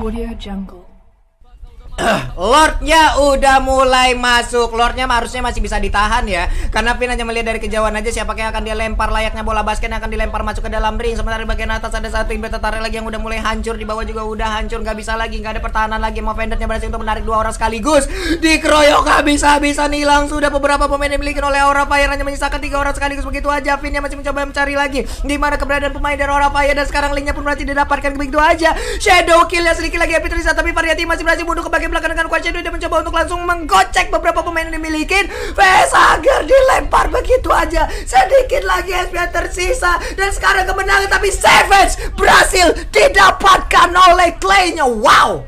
Audio Jungle. Lordnya udah mulai masuk. Lordnya harusnya masih bisa ditahan ya, karena Pin hanya melihat dari kejauhan aja siapa yang akan dia lempar. Layaknya bola basket yang akan dilempar masuk ke dalam ring. Sementara di bagian atas ada satu inverter tarik lagi yang udah mulai hancur. Di bawah juga udah hancur, nggak bisa lagi, nggak ada pertahanan lagi. Mau Vendornya berhasil untuk menarik dua orang sekaligus. Dikeroyok habis-habisan, hilang sudah beberapa pemain yang dimiliki oleh Aura Fire. Hanya menyisakan 3 orang sekaligus begitu aja. Pinnya masih mencoba mencari lagi di mana keberadaan pemain dari Aura Fire, dan sekarang linknya pun berarti didapatkan begitu aja. Shadow kill ya sedikit lagi Happy Trisa, tapi Variety masih berhasil mundur ke bagian belakang dengan Quad Shadow. Dia mencoba untuk langsung menggocek beberapa pemain yang dimiliki. Facehager dilempar begitu aja. Sedikit lagi SP yang tersisa, dan sekarang kemenangan tapi Savage berhasil didapatkan oleh Clay-nya. Wow.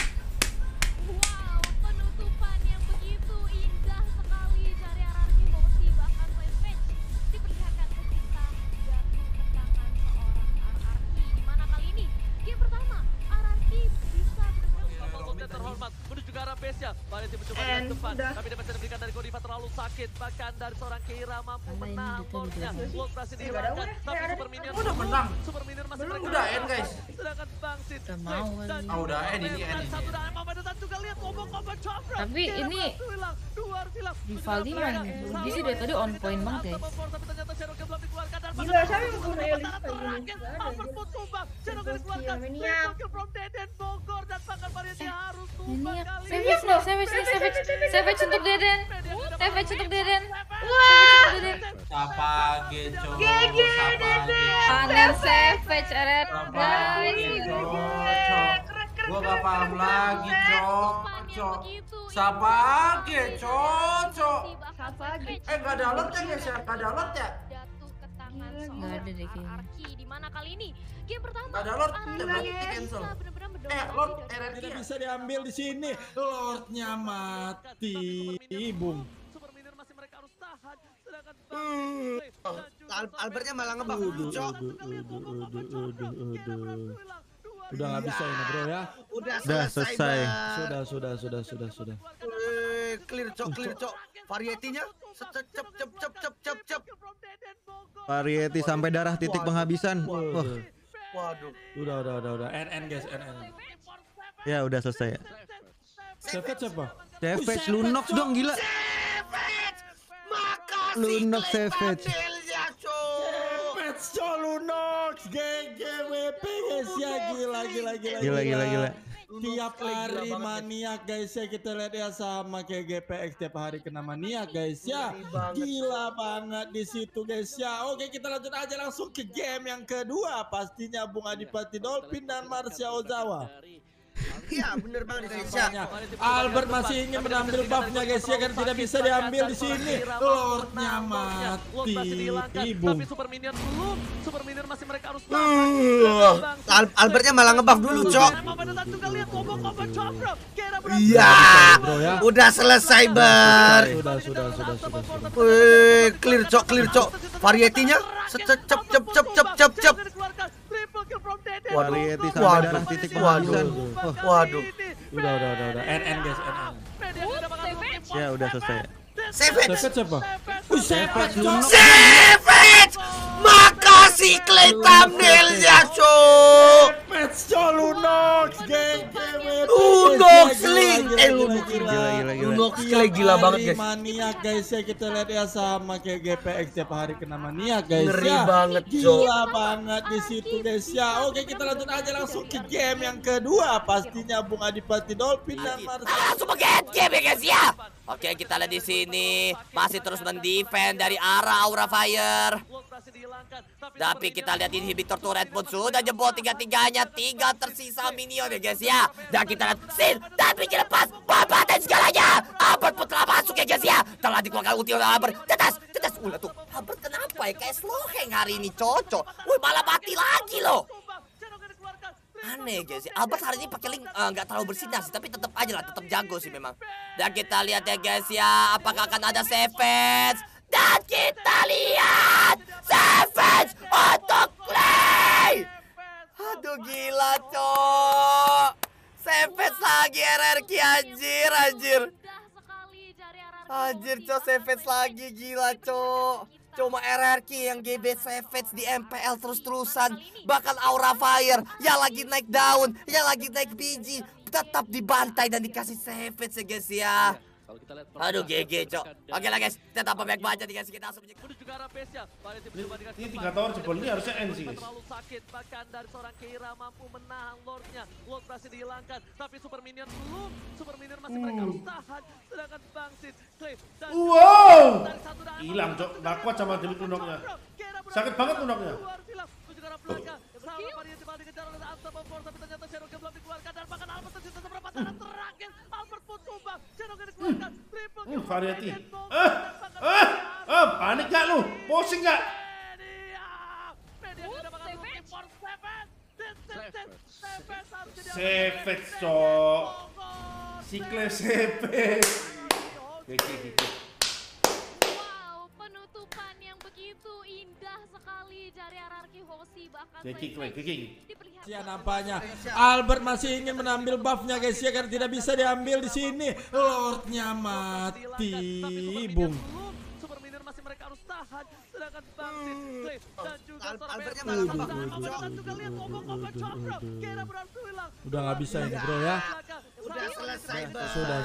Penutupan yang begitu indah sekali dari RRQ Bossy. Bahkan Savage diperlihatkan kecintaan jatuh ke tangan seorang RRQ. Di mana kali ini game pertama RRQ bisa benar-benar terhormat menuju ke arah base-nya. Variety mencoba dari depan, tapi dapat diberikan dari Godiva terlalu sakit. Bahkan dari seorang Keira mampu menahan Lordnya. Lord berhasil dihilangkan, tapi Super Minion udah menang. Super Minion masih mereka. Udah end guys. Sedangkan Bangsit Udah end ini end. satu dan Mama juga lihat combo-combo Chopra. Tapi ini Vivaldi main dia sih dari tadi on point banget ya. Gila, siapa yang bunuh Elis kayak gini? Savage untuk Deden. Savage untuk Deden. Sapa geco. Panen Savage Aren. Gua gak paham lagi, Cok. Sapa geco, Cok. Gak ada alert ya guys ya? Gak ada alert ya? Nggak ada deh kayaknya. Di mana kali ini game pertama Gak ada alert, berarti cancel. Lord RRQ tidak bisa diambil di sini. Lordnya mati, Bung. Super Minion masih mereka harus tahan. Sedangkan Albertnya malah ngebak. Cok. Udah nggak bisa ini bro ya. Udah selesai. Bang. Sudah. Clear cok. Varietinya cep. Variety sampai darah titik penghabisan. Waduh. Udah. NN guys, NN. Ya udah selesai ya. Savage apa? Savage Lunox dong gila. Makasih Lunox Clay Savage. Thumbnail-nya, Cok. Savage Lunox GGWP guys ya, gila. Gila. Tiap hari maniak guys ya, kita lihat ya sama kayak GPX tiap hari kena maniak guys ya. Gila banget di situ guys ya. Oke, kita lanjut aja langsung ke game yang kedua. Pastinya Bung Adipati Dolphin dan Marsha Ozawa. Iya, bener banget di sini. Albert masih ingin mengambil buffnya guys ya, kan tidak bisa diambil di sini. Lordnya mati, Bung. Tapi Super Minion belum. Super Minion masih mereka harus Albertnya malah ngebuff dulu, Cok. juga lihat combo-combo Chopra. Iya, udah selesai Ber. Sudah. Clear cok. Varietinya cep. Variety sampai darah titik penghabisan. Waduh. Udah. NN guys, NN. Ya udah selesai ya. Savage. Savage apa? Savage. Makasih Clay Thumbnail-nya, Cok. Savage Lunox GGWP. Lunox Link. Gila. Lunox Clay gila banget guys. Maniak guys ya, kita lihat ya sama kayak GPX tiap hari kena maniak guys. Ngeri ya. banget, Cok. Gila banget di situ guys ya. Oke, kita lanjut aja langsung ke game yang kedua. Pastinya Bung Adipati Dolphin dan Marsha. Langsung game ya guys ya. Oke, kita lihat di sini masih terus mendefend dari arah Aura Fire. Tapi kita lihat inhibitor turret pun sudah jebol tiga-tiganya. 3 tersisa minion ya guys ya. Dan kita lihat Sin dan pinggir lepas babat dan segalanya. Albert pun telah masuk ya guys ya. Telah dikeluarkan ulti oleh Albert. Tetes. Ulah tuh. Albert kenapa ya? Kayak slow hang hari ini cocok. Malah mati lagi loh. Aneh guys, Albert hari ini pakai link nggak terlalu bersinar sih, tapi tetap aja lah, tetap jago sih memang. Dan kita lihat ya guys ya, apakah akan ada Savage? Dan kita lihat Savage untuk Clay. Aduh gila cok. Savage lagi RRQ anjir. Anjir cok, Savage lagi gila cok. Cuma RRQ yang GB Savage di MPL terus-terusan. Bahkan Aura Fire yang lagi naik daun, yang lagi naik biji, tetap dibantai dan dikasih Savage ya guys ya. Aduh GG cok. Oke lah guys, kita tanpa banyak baca nih guys, kita langsung menuju ke arah Pesia. Ini 3 tower jebol ini harusnya end sih guys. Terlalu sakit, bahkan dari seorang Keira mampu menahan Lordnya. Lord berhasil dihilangkan, tapi Super Minion belum. Super Minion masih mereka harus tahan. Sedangkan Bangsit, Clay dan Wow, hilang cok, gak kuat sama jeli lunoknya. Sakit banget lunoknya. Menuju ke arah belakang. Salah variasi balik dikejar oleh Unstoppable, tapi ternyata Cherokee belum dikeluarkan dan bahkan Albert tersisa beberapa tangan terakhir. Albert pun tumbang, Cherokee dikeluarkan. Triple kill. Variety. Panik gak lu? Pusing gak? Savage cok. Sikle Savage. Wow, penutupan yang begitu indah sekali dari RRQ Hoshi, bahkan Ya nampaknya Albert masih ingin menambil buffnya guys ya, karena tidak bisa diambil di sini. Lordnya mati, bung. Super Minion masih mereka harus tahan. Sedangkan Bangsit, Clay dan juga Albertnya dan juga lihat combo-combo Chokro. Kira berhasil hilang. Udah nggak bisa ini bro ya. Udah selesai. Sudah.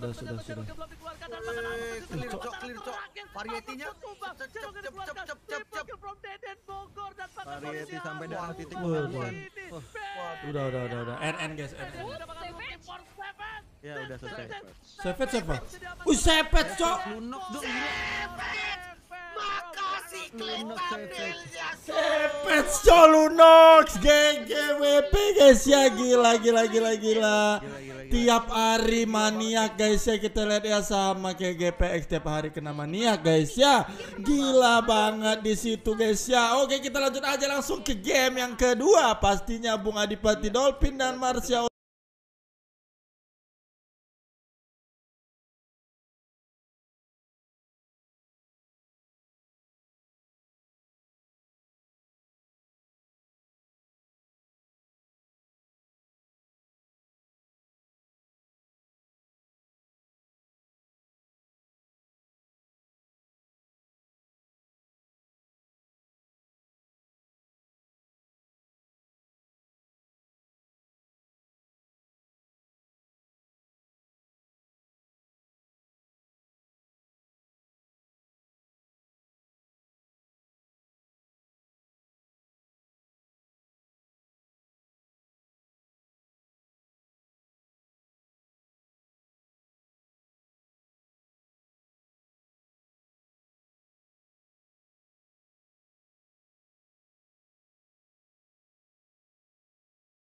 Clear cok. Varietinya. Variety sampai darah titik penghabisan. Udah. NN guys, NN. Ya udah selesai. Savage siapa? Savage cok. Lunok dong. Makasih Lunok Savage. Savage cok, Lunox, GGWP guys ya, gila. Tiap hari maniak guys ya, kita lihat ya sama kayak GPX tiap hari kena maniak guys ya. Gila banget di situ guys ya. Oke, kita lanjut aja langsung ke game yang kedua. Pastinya Bung Adipati Dolphin dan Marsha